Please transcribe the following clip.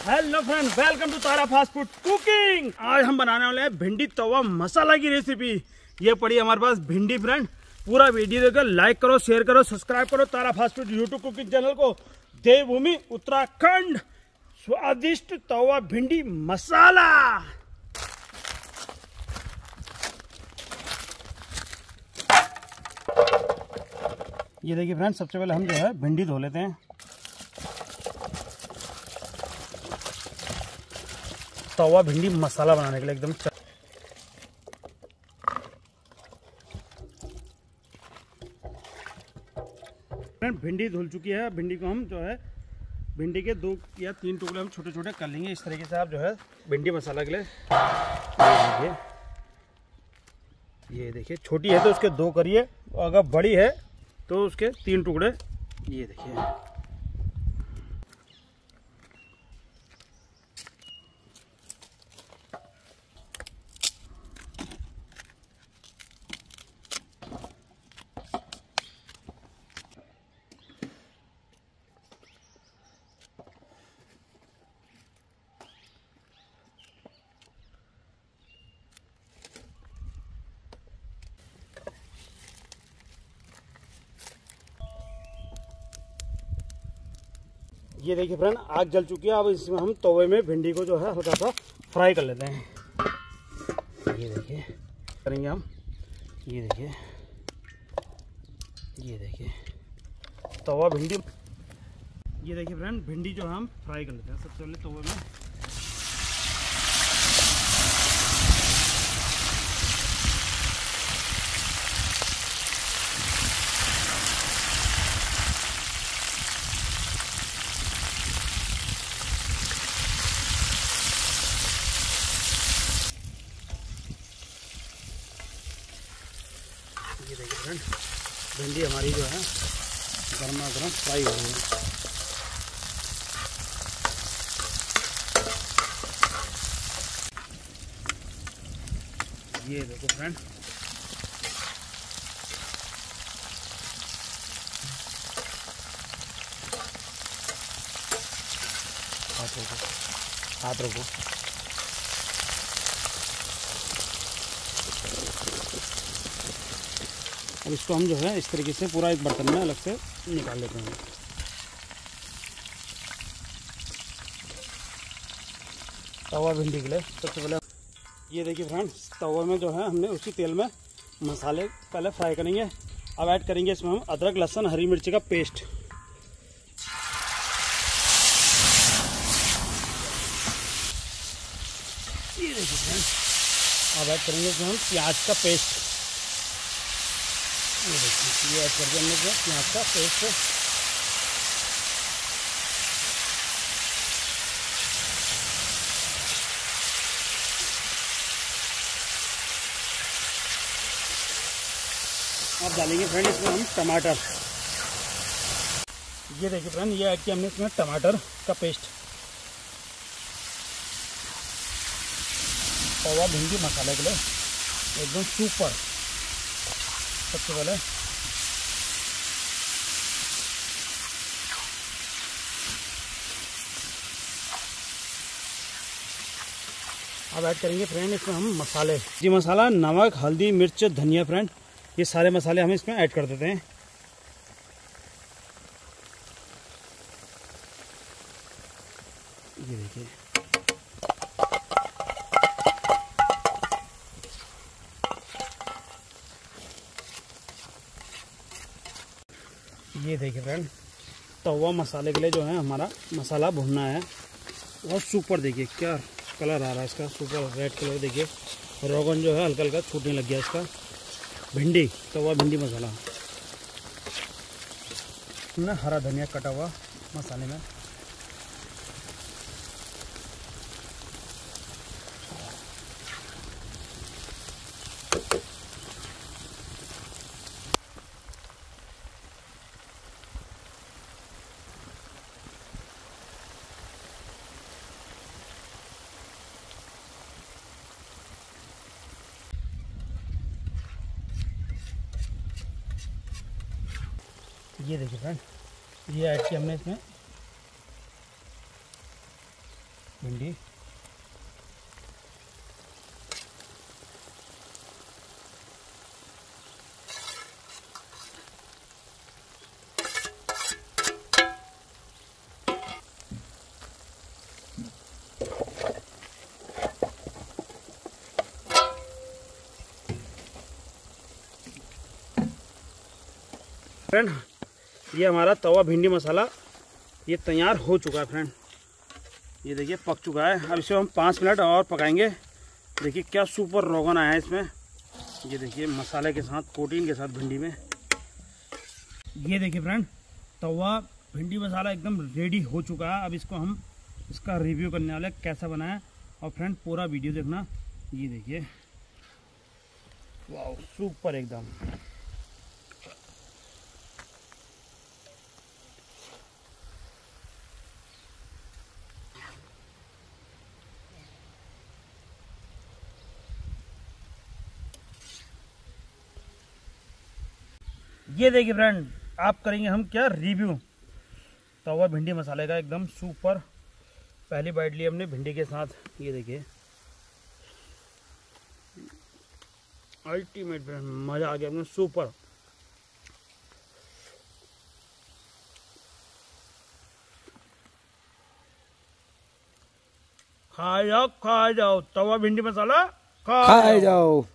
Hello friend, welcome to Tara fast food cooking. आज हम बनाने वाले हैं भिंडी तवा मसाला की रेसिपी। ये पड़ी हमारे पास भिंडी फ्रेंड। पूरा वीडियो देखकर लाइक करो, शेयर करो, सब्सक्राइब करो Tara fast food YouTube cooking channel को। देवभूमि उत्तराखंड स्वादिष्ट तवा भिंडी मसाला। ये देखिए फ्रेंड, सबसे पहले हम जो है भिंडी धो लेते हैं। तवा भिंडी मसाला बनाने के लिए एकदम भिंडी धुल चुकी है। भिंडी को हम जो है भिंडी के 2 या 3 टुकड़े हम छोटे छोटे कर लेंगे। इस तरीके से आप जो है भिंडी मसाला के लिए ये देखिए छोटी है तो उसके 2 करिए, अगर बड़ी है तो उसके 3 टुकड़े। ये देखिए ये देखिए फ्रेंड, आग जल चुकी है। अब इसमें हम तवे में भिंडी को जो है हल्का सा फ्राई कर लेते हैं। ये देखिए करेंगे हम। ये देखिए तवा भिंडी। ये देखिए फ्रेंड, भिंडी जो हम फ्राई कर लेते हैं सबसे पहले तवे में। ये देखिए फ्रेंड, भिंडी हमारी जो है गर्मा गर्म फ्राई हो रही है। ये देखो फ्रेंड, हाथ रखो। अब इसको हम जो है इस तरीके से पूरा एक बर्तन में अलग से निकाल लेते हैं। तवा भिंडी के लिए सबसे पहले ये देखिए फ्रेंड, तवा में जो है हमने उसी तेल में मसाले पहले फ्राई करेंगे। अब ऐड करेंगे इसमें हम अदरक, लहसुन, हरी मिर्ची का पेस्ट। ये देखिए फ्रेंड, अब ऐड करेंगे इसमें हम प्याज का पेस्ट। ये देखिए ये ऐड कर दिया हमने प्याज का पेस्ट। अब डालेंगे फ्रेंड इसमें हम टमाटर। ये देखिए फ्रेंड, ये ऐड किया हमने इसमें टमाटर का पेस्ट। तवा भिंडी मसाले के लिए एकदम सुपर। सबसे पहले अब ऐड करेंगे फ्रेंड इसमें हम मसाले। जी मसाला, नमक, हल्दी, मिर्च, धनिया फ्रेंड, ये सारे मसाले हम इसमें ऐड कर देते हैं। ये देखिए ये देखिए फ्रेंड, तवा मसाले के लिए जो है हमारा मसाला भुनना है। और सुपर देखिए क्या कलर आ रहा है इसका, सुपर रेड कलर। देखिए रोगन जो है हल्का हल्का छूटने लग गया इसका। भिंडी तवा भिंडी मसाला हमने हरा धनिया कटा हुआ मसाले में। ये देखिए फ्रेंड, ये ऐड किया हमने इसमें भिंडी। फ्रेंड ये हमारा तवा भिंडी मसाला ये तैयार हो चुका है फ्रेंड। ये देखिए पक चुका है। अब इसे हम 5 मिनट और पकाएंगे। देखिए क्या सुपर रोगन आया है इसमें। ये देखिए मसाले के साथ, प्रोटीन के साथ भिंडी में। ये देखिए फ्रेंड तवा भिंडी मसाला एकदम रेडी हो चुका है। अब इसको हम इसका रिव्यू करने वाले कैसा बना है। और फ्रेंड पूरा वीडियो देखना। ये देखिए वाह सुपर एकदम। ये देखिए फ्रेंड आप करेंगे हम क्या रिव्यू तवा भिंडी मसाले का एकदम सुपर। पहली बाइट ली हमने भिंडी के साथ। ये देखिए अल्टीमेट फ्रेंड, मज़ा आ गया एकदम सुपर। खा जाओ तवा भिंडी मसाला खा जाओ।